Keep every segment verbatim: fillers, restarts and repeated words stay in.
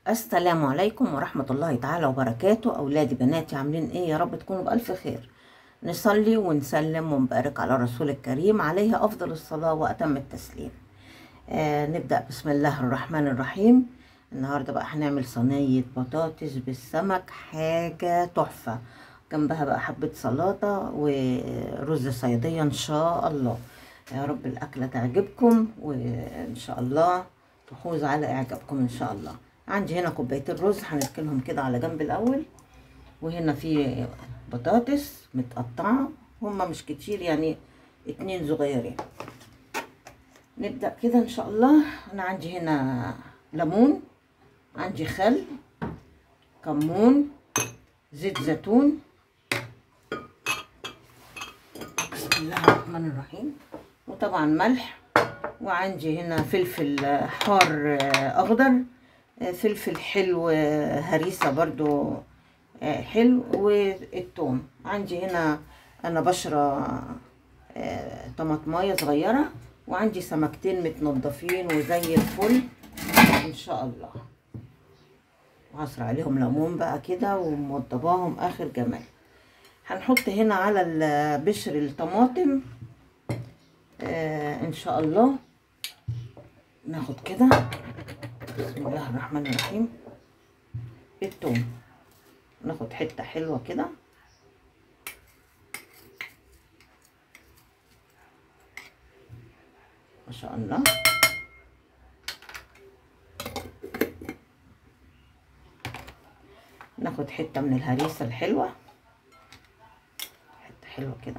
السلام عليكم ورحمة الله تعالى وبركاته. أولادي بناتي عاملين إيه؟ يا رب تكونوا بألف خير. نصلي ونسلم ونبارك على الرسول الكريم عليه أفضل الصلاة وأتم التسليم. آه نبدأ بسم الله الرحمن الرحيم. النهاردة بقى هنعمل صينية بطاطس بالسمك، حاجة تحفة. جنبها بقى حبة سلطة ورز صيادية إن شاء الله. يا رب الأكلة تعجبكم وإن شاء الله تفوز على إعجابكم إن شاء الله. عندي هنا كوبايتين رز هنركنهم كده على جنب الأول، وهنا في بطاطس متقطعة، هما مش كتير يعني اتنين صغيرين. نبدأ كده إن شاء الله. أنا عندي هنا ليمون، عندي خل، كمون، زيت زيتون، بسم الله الرحمن الرحيم، وطبعا ملح، وعندي هنا فلفل حار أخضر، فلفل حلو هريسة برضو حلو، والثوم. عندي هنا انا بشرة طماطمايه صغيرة، وعندي سمكتين متنضفين وزي الفل ان شاء الله. وعصر عليهم ليمون بقى كده وموضباهم اخر جمال. هنحط هنا على بشر الطماطم ان شاء الله. ناخد كده بسم الله الرحمن الرحيم الثوم، ناخد حته حلوه كده ما شاء الله. ناخد حته من الهريسه الحلوه، حته حلوه كده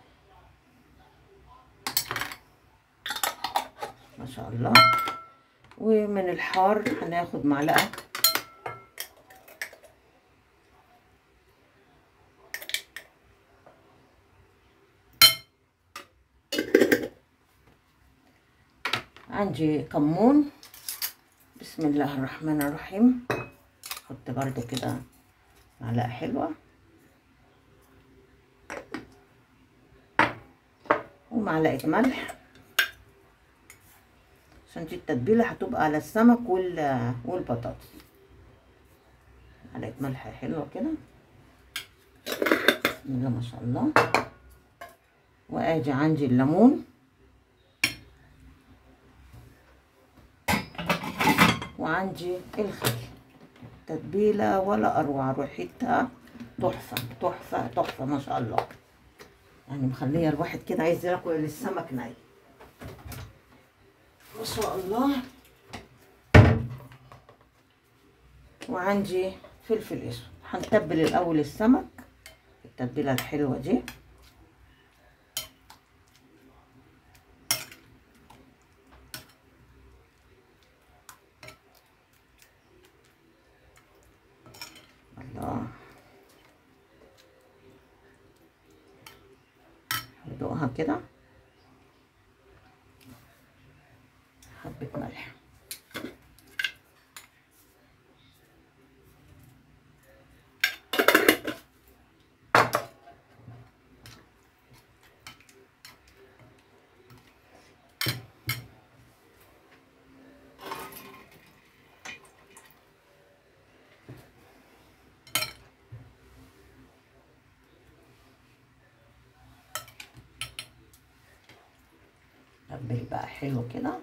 ما شاء الله. ومن الحار هناخد معلقه عندي كمون، بسم الله الرحمن الرحيم. احط برضو كده معلقه حلوه، ومعلقه ملح عشان دي التتبيله هتبقى على السمك والبطاطس. معلقه ملح حلوه كده بسم الله ما شاء الله. وادي عندي الليمون، وعندي الخل. تتبيله ولا اروع، ريحتها تحفه تحفه تحفه ما شاء الله. يعني مخليه الواحد كده عايز ياكل السمك ني ما شاء الله. وعندي فلفل اسود. هنتبل الاول السمك التتبيله الحلوه دي. الله، ندوقها كده، حبه ملح. تبل بقى حلو كده.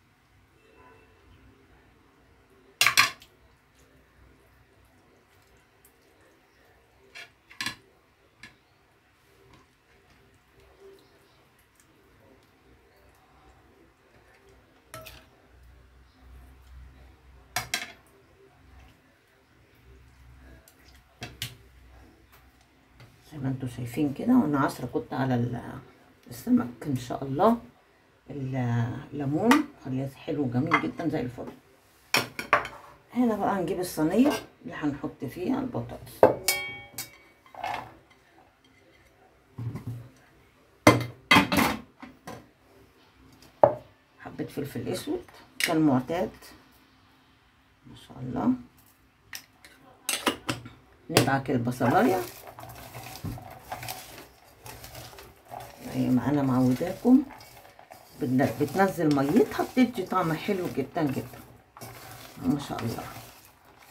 زي ما انتوا شايفين كده، وانا عصره كنت على السمك ان شاء الله الليمون، خليه حلو جميل جدا زي الفل. هنا بقى هنجيب الصينيه اللي هنحط فيها البطاطس. حبه فلفل اسود كالمعتاد ما شاء الله. ندعك البصلايه زي ما انا معوداكم، بتنزل ميتها، بتدي طعم حلو جدا جدا ما شاء الله.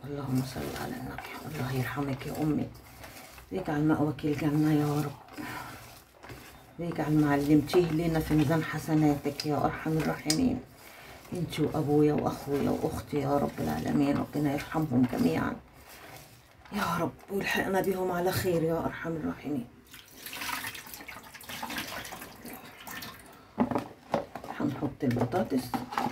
اللهم صل على النبي. الله يرحمك يا امي، ويجعل مأواك الجنة يا رب، ويجعل ما علمتيه لنا في ميزان حسناتك يا ارحم الراحمين، انتي وابويا واخويا واختي يا رب العالمين. ربنا يرحمهم جميعا يا رب، والحقنا بهم على خير يا ارحم الراحمين. هنحط البطاطس.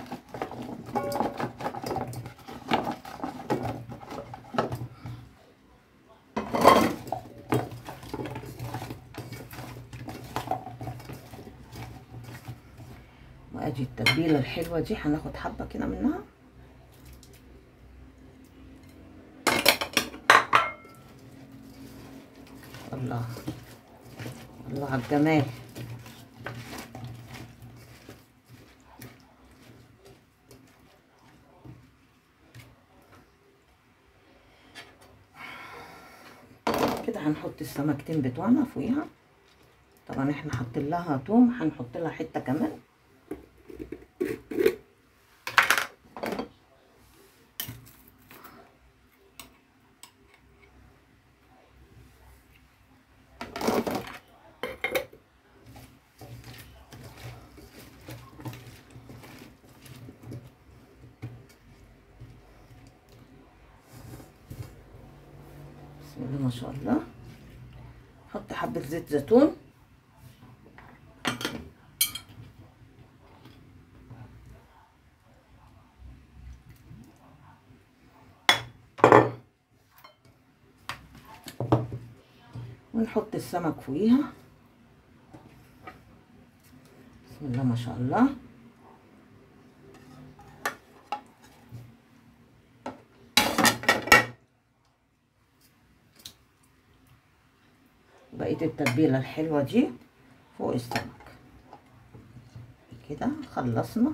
وادي التتبيله الحلوه دي هناخد حبه كده منها. الله الله على الجمال. كده هنحط السمكتين بتوعنا فوقيها. طبعا احنا حاطين لها توم، هنحط لها حته كمان. بسم الله ما شاء الله. نحط حبه زيت زيتون. ونحط السمك فوقيها. بسم الله ما شاء الله. بقية التتبيلة الحلوة دي فوق السمك. كده خلصنا.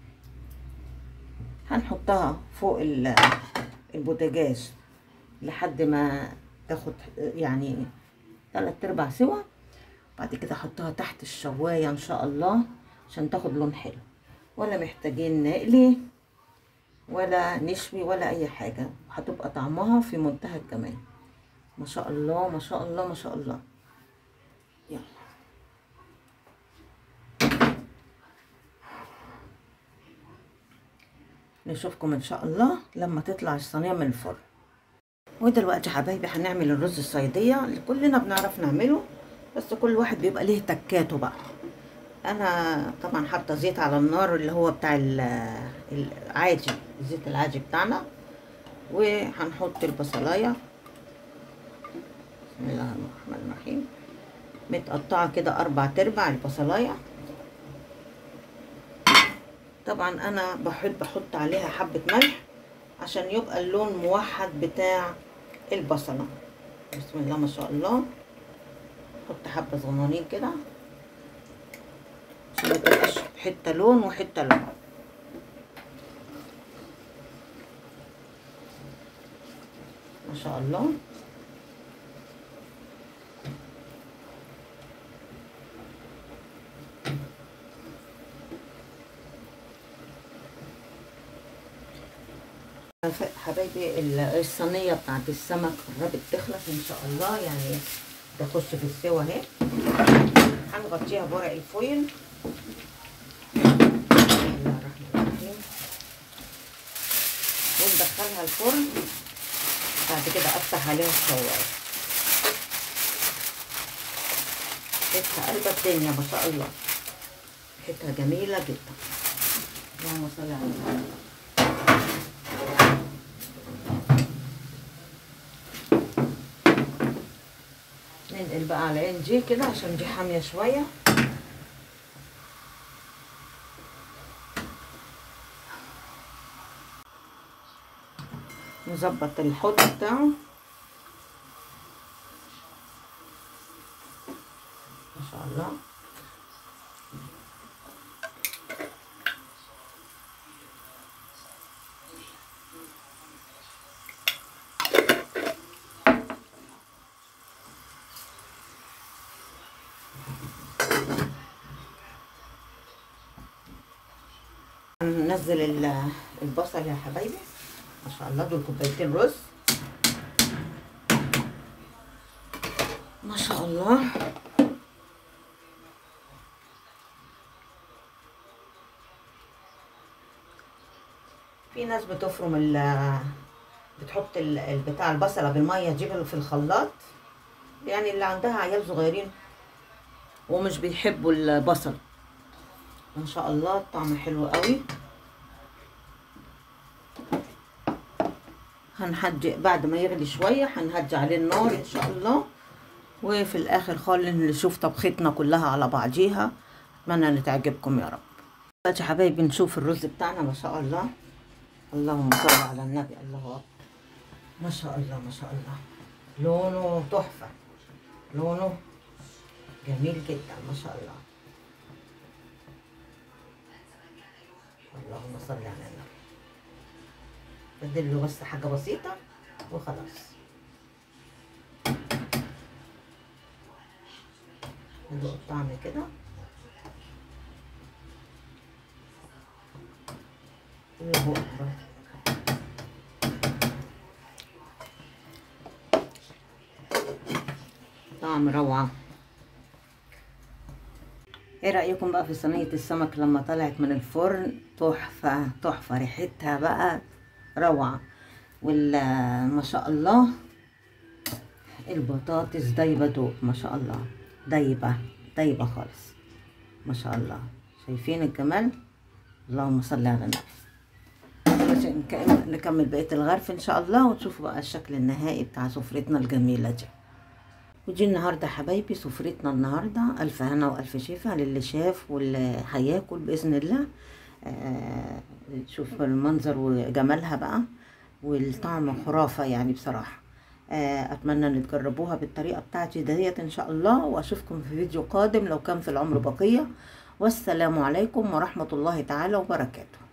هنحطها فوق البوتاجاز لحد ما تاخد يعني تلات ارباع سوا. بعد كده احطها تحت الشواية ان شاء الله عشان تاخد لون حلو. ولا محتاجين نقلي ولا نشوي ولا اي حاجة، هتبقى طعمها في منتهى الجمال. ما شاء الله ما شاء الله ما شاء الله. يلا نشوفكم ان شاء الله لما تطلع الصينيه من الفرن. ودلوقتي يا حبايبي هنعمل الرز الصياديه اللي كلنا بنعرف نعمله، بس كل واحد بيبقى ليه تكاته بقى. انا طبعا حاطه زيت على النار اللي هو بتاع العادي، الزيت العادي بتاعنا. وهنحط البصلايه. بسم الله الرحمن الرحيم. متقطعه كده اربع تربع البصلايه. طبعا انا بحب احط عليها حبه ملح عشان يبقى اللون موحد بتاع البصله. بسم الله ما شاء الله. احط حبه صغنانين كده عشان ما تبقاش حته لون وحته لون. ما شاء الله. حبايبي الصينيه بتاعت السمك قربت تخلص ان شاء الله، يعني تخش في السوا اهي. هنغطيها بورق الفويل. بسم الله الرحمن الرحيم. وندخلها الفرن. بعد كده افتح عليها الشوايه. ريحتها قلبة الدنيا ما شاء الله، ريحتها جميله جدا. اللهم صل على النبي. ننقل بقى على عين دي كده عشان دي حاميه شويه. نظبط الحوض بتاعه. ما شاء الله. ننزل البصل يا حبايبي. ما شاء الله دول كوبايتين رز ما شاء الله. في ناس بتفرم ال بتحط بتاع البصله بالميه تجيبها في الخلاط، يعني اللي عندها عيال صغيرين ومش بيحبوا البصل. ما شاء الله الطعم حلو قوي. هنهدي بعد ما يغلي شويه، هنهدي عليه النار ان شاء الله، وفي الاخر خالص نشوف طبختنا كلها على بعضيها. اتمنى ان تعجبكم يا رب. دلوقتي يا حبايبي نشوف الرز بتاعنا ما شاء الله. اللهم صل على النبي. الله اكبر ما شاء الله ما شاء الله. لونه تحفه، لونه جميل جدا ما شاء الله. اللهم صل على النبي. بدل له بس حاجه بسيطه وخلاص. ندوق الطعم كده. الله اكبر. طعم روعه. ايه رايكم بقى في صينيه السمك لما طلعت من الفرن؟ تحفه تحفه، ريحتها بقى روعه. وما شاء الله البطاطس دايبه دوب ما شاء الله، دايبه دايبه خالص ما شاء الله. شايفين الجمال؟ اللهم صل على النبي. نكمل بقيه الغرف ان شاء الله ونشوفوا بقى الشكل النهائي بتاع سفرتنا الجميله دي. ودي النهارده حبايبي سفرتنا النهارده. الف هنا والف شفا للي شاف واللي هياكل باذن الله. آه شوف المنظر وجمالها بقى، والطعم خرافه يعني بصراحه. آه اتمنى ان تجربوها بالطريقه بتاعتي ديت ان شاء الله، واشوفكم في فيديو قادم لو كان في العمر بقيه. والسلام عليكم ورحمه الله تعالى وبركاته.